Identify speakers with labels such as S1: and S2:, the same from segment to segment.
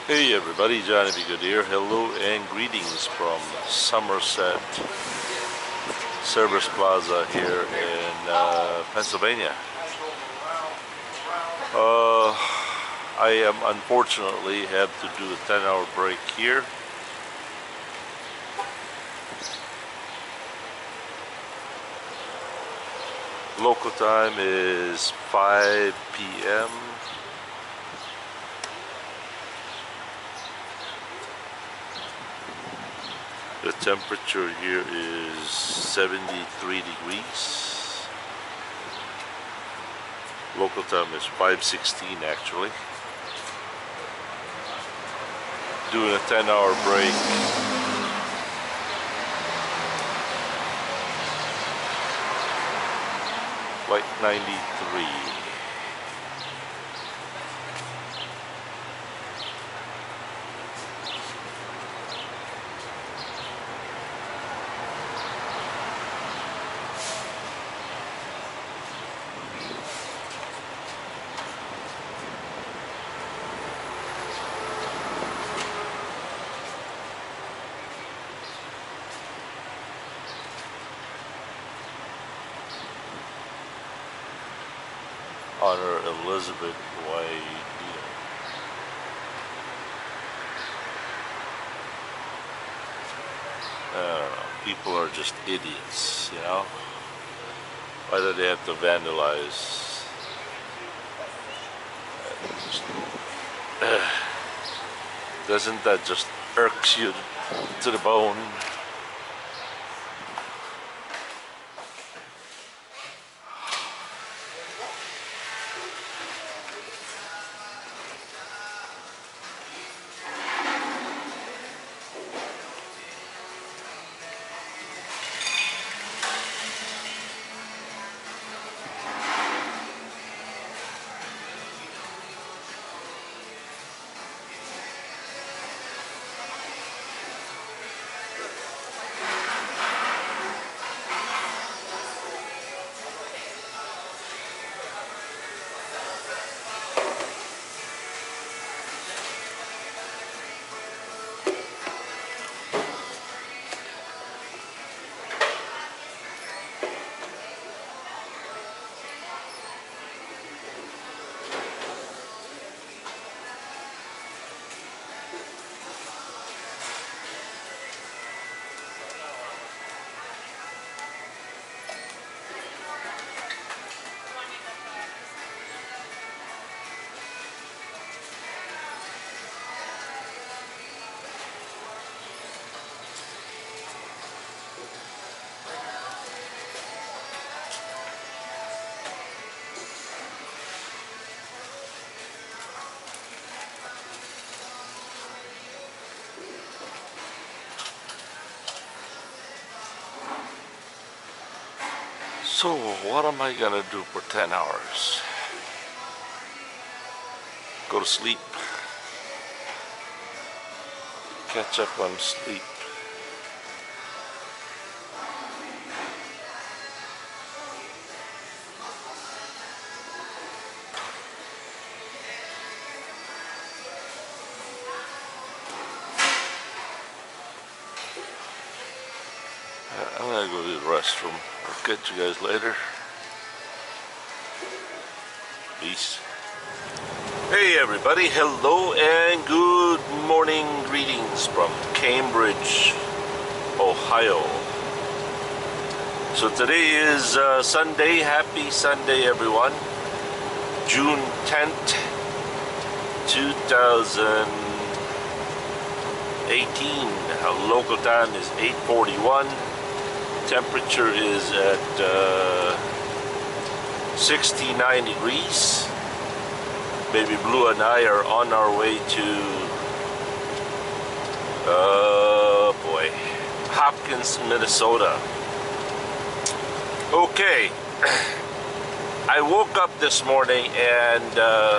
S1: Hey everybody, Johnny B. Good here. Hello and greetings from Somerset Service Plaza here in Pennsylvania. I am unfortunately have to do a 10-hour break here. Local time is 5 p.m. The temperature here is 73 degrees. Local time is 5:16 actually. Doing a 10-hour break. Flight 93. Honor Elizabeth White. I don't know. People are just idiots, you know? Why do they have to vandalize? Doesn't that just irks you to the bone? So, what am I gonna do for 10 hours? Go to sleep. Catch up on sleep. I'm gonna go to the restroom. I'll catch you guys later. Peace. Hey everybody, hello and good morning. Greetings from Cambridge, Ohio. So today is Sunday. Happy Sunday everyone. June 10th, 2018. Local time is 8:41. Temperature is at 69 degrees. Baby Blue and I are on our way to Hopkins, Minnesota. Okay, I woke up this morning and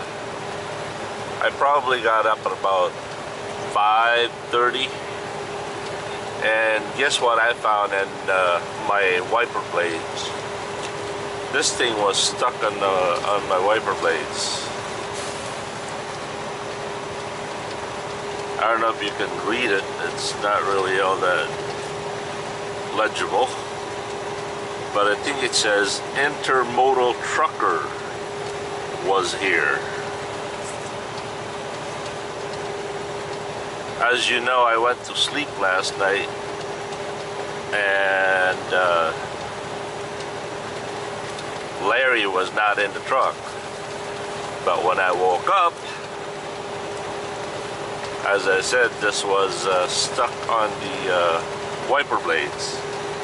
S1: I probably got up at about 5:30. And guess what I found in my wiper blades? This thing was stuck on my wiper blades. I don't know if you can read it. It's not really all that legible. But I think it says intermodal trucker was here. As you know, I went to sleep last night and Larry was not in the truck. But when I woke up, as I said, this was stuck on the wiper blades.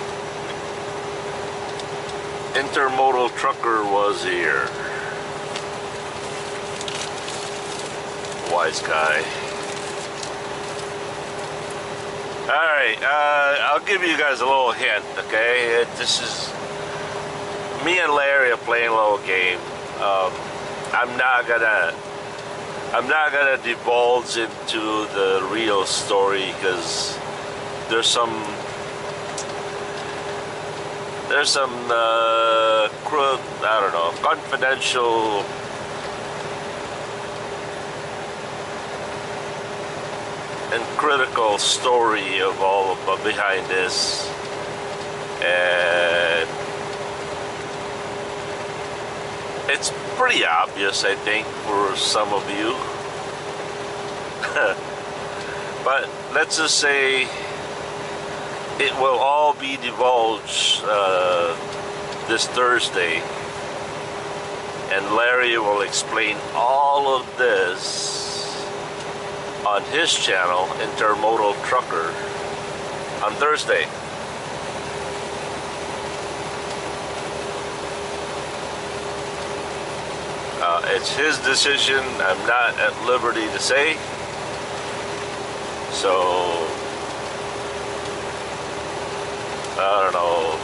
S1: Intermodal trucker was here. Wise guy. Alright, I'll give you guys a little hint, okay? This is me and Larry are playing a little game. I'm not gonna divulge into the real story because there's some I don't know, confidential and critical story of all of behind this, and it's pretty obvious, I think, for some of you. But let's just say it will all be divulged this Thursday, and Larry will explain all of this on his channel, Intermodal Trucker, on Thursday. It's his decision. I'm not at liberty to say. So, I don't know.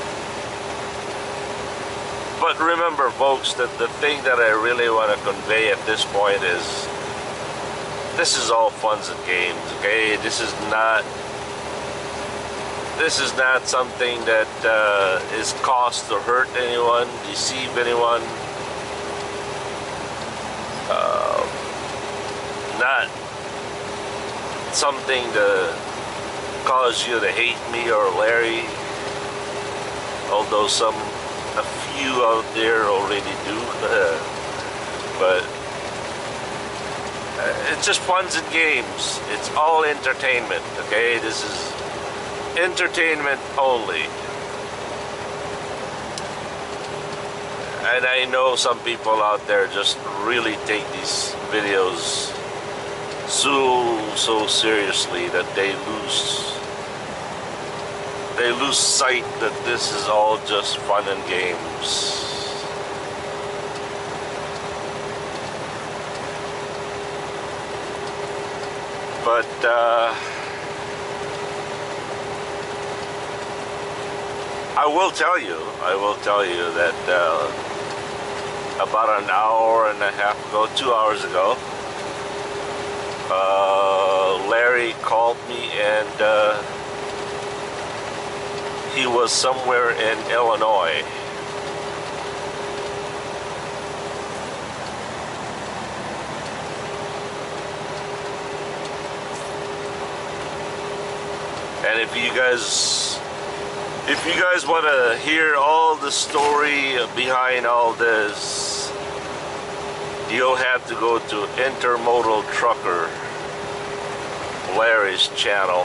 S1: But remember, folks, that the thing that I really want to convey at this point is this is all funs and games, okay? This is not something that is caused to hurt anyone, deceive anyone. Not something to cause you to hate me or Larry, although a few out there already do. But it's just funs and games. It's all entertainment, okay? This is entertainment only. And I know some people out there just really take these videos so seriously that they lose sight that this is all just fun and games. But I will tell you that about an hour and a half ago, 2 hours ago, Larry called me and he was somewhere in Illinois. And if you guys want to hear all the story behind all this, you'll have to go to Intermodal Trucker, Larry's channel,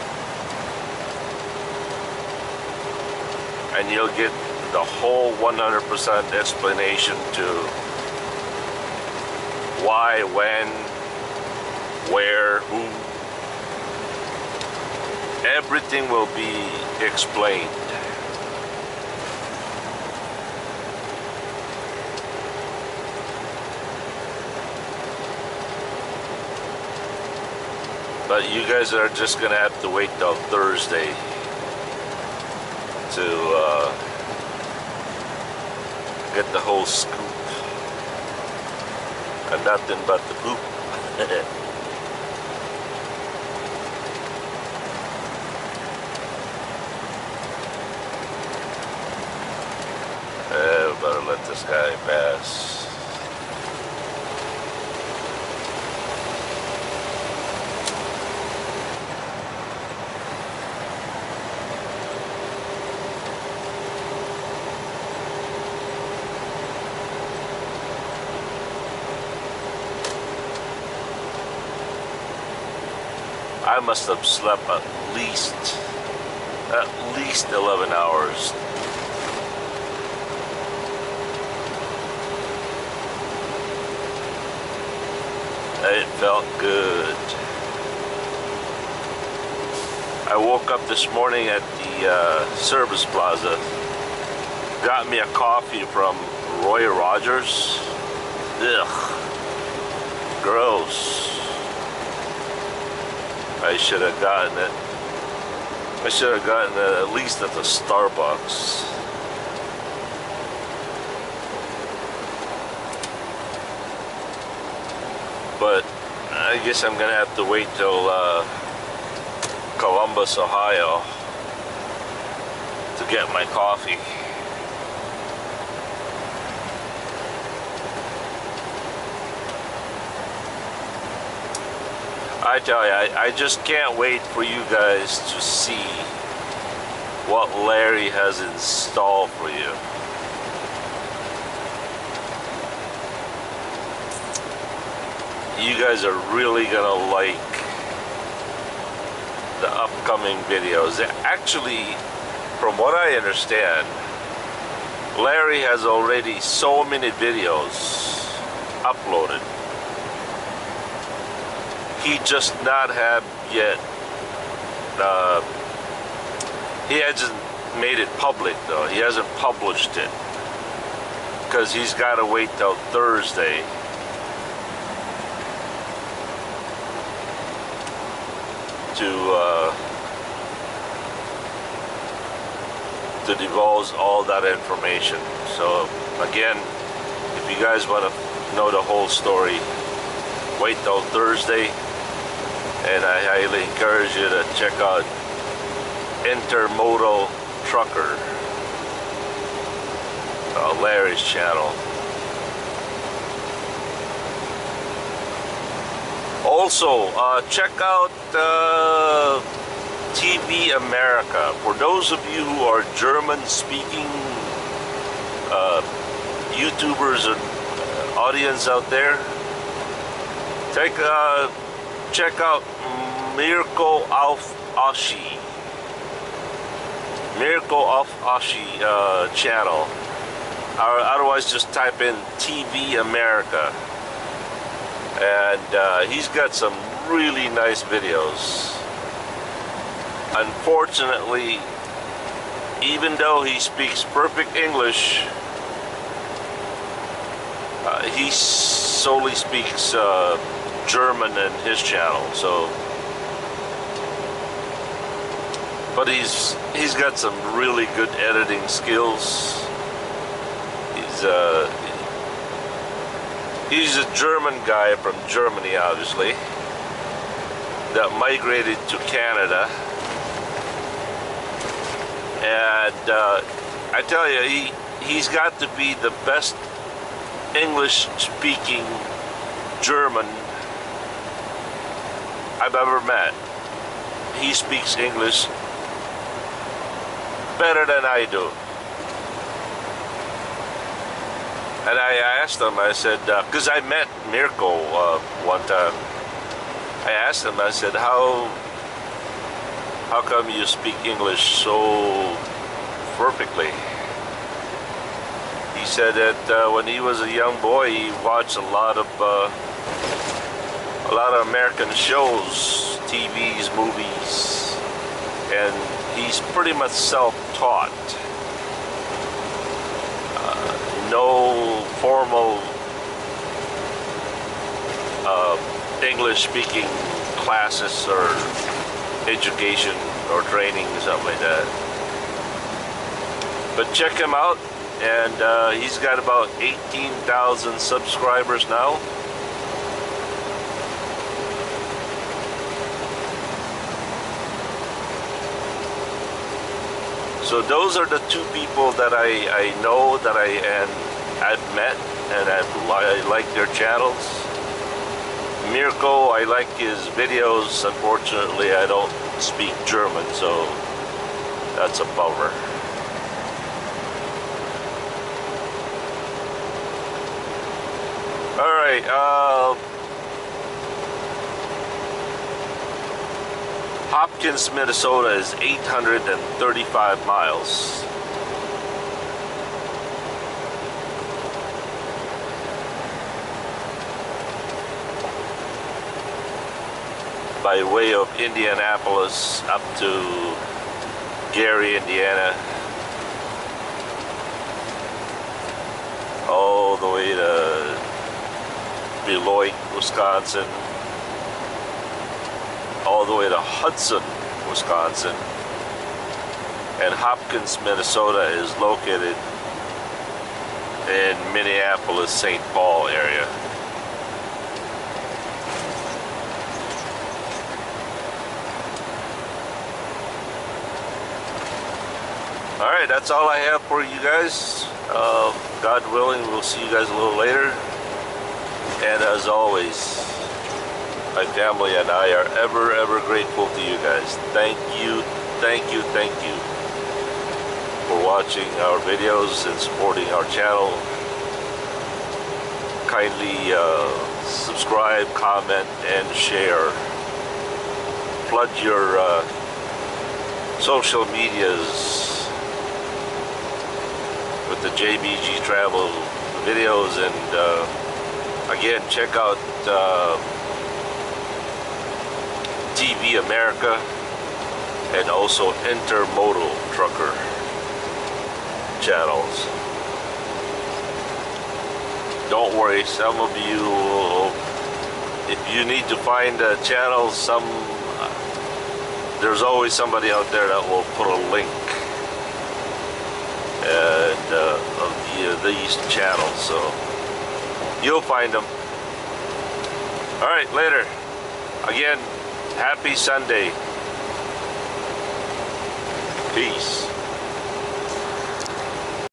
S1: and you'll get the whole 100% explanation to why, when, where, who. Everything will be explained. But you guys are just gonna have to wait till Thursday to get the whole scoop and nothing but the poop. Better let this guy pass. I must have slept at least 11 hours. It felt good. I woke up this morning at the Service Plaza. Got me a coffee from Roy Rogers. Ugh. Gross. I should have gotten it. I should have gotten it at least at the Starbucks. But I guess I'm gonna have to wait till Columbus, Ohio to get my coffee. I tell you, I just can't wait for you guys to see what Larry has in store for you. You guys are really gonna like the upcoming videos. Actually, from what I understand, Larry has already so many videos uploaded. He just not have yet, he hasn't made it public though. He hasn't published it because he's got to wait till Thursday to divulge all that information. So again, if you guys want to know the whole story, wait till Thursday. And I highly encourage you to check out Intermodal Trucker, Larry's channel. Also, check out TV America. For those of you who are German-speaking YouTubers and audience out there, check out Mirko auf Ashi. Mirko auf Ashi channel. Or otherwise just type in TV America. And he's got some really nice videos. Unfortunately, even though he speaks perfect English, he solely speaks German in his channel. So, but he's got some really good editing skills. He's a German guy from Germany, obviously, that migrated to Canada. And I tell you, he's got to be the best English-speaking German I've ever met. He speaks English better than I do. And I asked him, I said, because I met Mirko one time. I asked him, I said, how come you speak English so perfectly? He said that when he was a young boy, he watched a lot of American shows, TVs, movies, and he's pretty much self-taught. No formal English-speaking classes or education or training, something like that. But check him out, and he's got about 18,000 subscribers now. So those are the two people that I know, that I've met, and I like their channels. Mirko, I like his videos. Unfortunately, I don't speak German, so that's a bummer. All right. Hopkins, Minnesota is 835 miles. By way of Indianapolis up to Gary, Indiana, all the way to Beloit, Wisconsin, all the way to Hudson, Wisconsin, and Hopkins, Minnesota is located in Minneapolis, St. Paul area. Alright, that's all I have for you guys. God willing, we'll see you guys a little later. And as always, my family and I are ever grateful to you guys. Thank you for watching our videos and supporting our channel. Kindly subscribe, comment, and share. Flood your social medias with the JBG Travel videos, and again, check out TV America and also Intermodal Trucker channels. Don't worry, some of you will, if you need to find a channel, there's always somebody out there that will put a link of these channels, so you'll find them. Alright, later. Again, happy Sunday. Peace.